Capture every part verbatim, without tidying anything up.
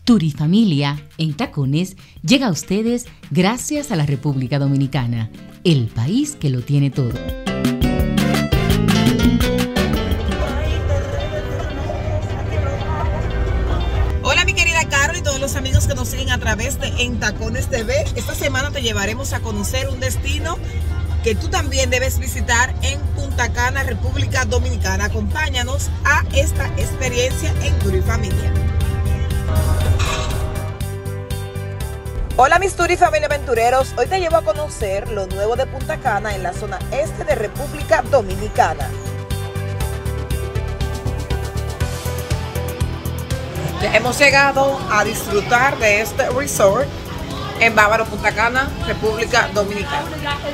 Turifamilia en Tacones llega a ustedes gracias a la República Dominicana, el país que lo tiene todo. Hola mi querida Carol y todos los amigos que nos siguen a través de En Tacones T V. Esta semana te llevaremos a conocer un destino que tú también debes visitar en Punta Cana, República Dominicana. Acompáñanos a esta experiencia en Turifamilia. Hola mis Turifamilia aventureros, hoy te llevo a conocer lo nuevo de Punta Cana en la zona este de República Dominicana. Ya hemos llegado a disfrutar de este resort en Bávaro, Punta Cana, República Dominicana.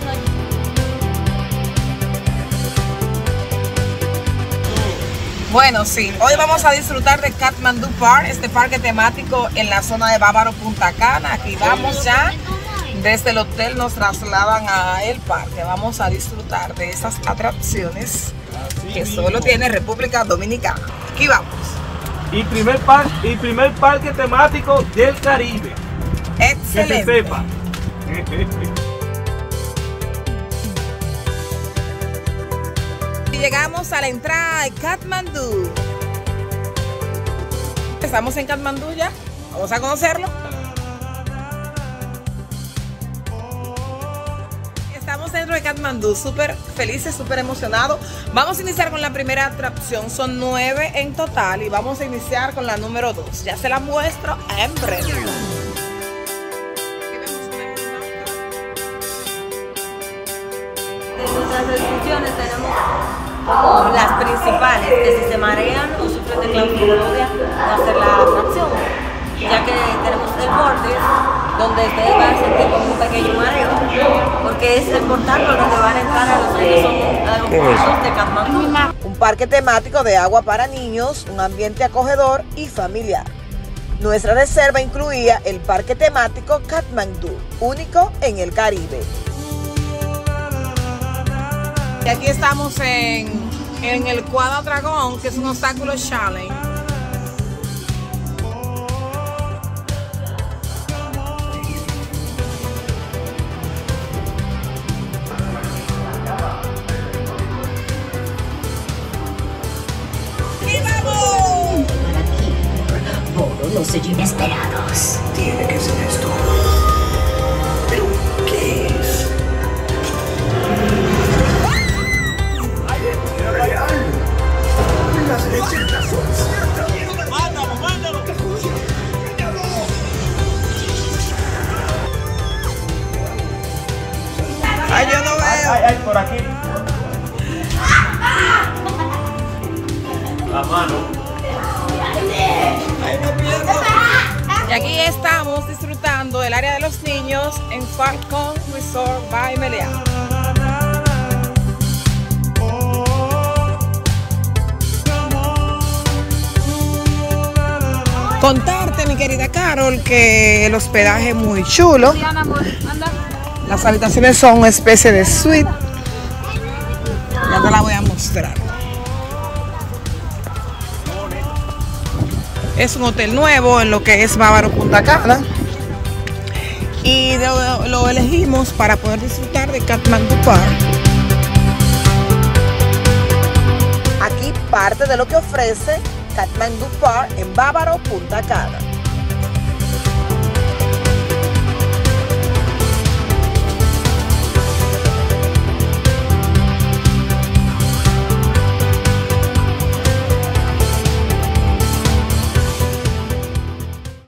Bueno, sí, hoy vamos a disfrutar de Kathmandu Park, este parque temático en la zona de Bávaro, Punta Cana. Aquí vamos ya, desde el hotel nos trasladan a el parque. Vamos a disfrutar de esas atracciones que solo tiene República Dominicana. Aquí vamos. Y primer, par y primer parque temático del Caribe. Excelente. Que se sepa. Llegamos a la entrada de Kathmandu. Estamos en Kathmandu ya. Vamos a conocerlo. Estamos dentro de Kathmandu, súper felices, súper emocionados. Vamos a iniciar con la primera atracción. Son nueve en total y vamos a iniciar con la número dos. Ya se la muestro en breve. De nuestras restricciones tenemos como las principales, que si se marean o sufren de claustrofobia, no hacer la atracción, ya que tenemos el borde donde ustedes van a sentir como un pequeño mareo, porque es el portal por donde van a entrar a los que son aeropuertos de Kathmandu. Un parque temático de agua para niños, un ambiente acogedor y familiar. Nuestra reserva incluía el parque temático Kathmandu, único en el Caribe. Y aquí estamos en, en el Cuadro Dragón, que es un obstáculo challenge. ¡Y vamos! Todos los inesperados. Tiene que ser esto. ¿Pero qué es? ¡Real! ¡Las leyendas son ciertas! ¡Mándalo, mándalo! ¡Ay, yo no veo! Ay, ay, por aquí. La mano. ¡Ay, no pierdo! Y aquí estamos disfrutando del área de los niños en Falcon Resort by Meliá. Contarte, mi querida Carol, que el hospedaje es muy chulo. Las habitaciones son una especie de suite. Ya te la voy a mostrar. Es un hotel nuevo en lo que es Bávaro, Punta Cana. Y lo, lo elegimos para poder disfrutar de Kathmandu Park. Aquí parte de lo que ofrece Kathmandu Park en Bávaro, Punta Cana.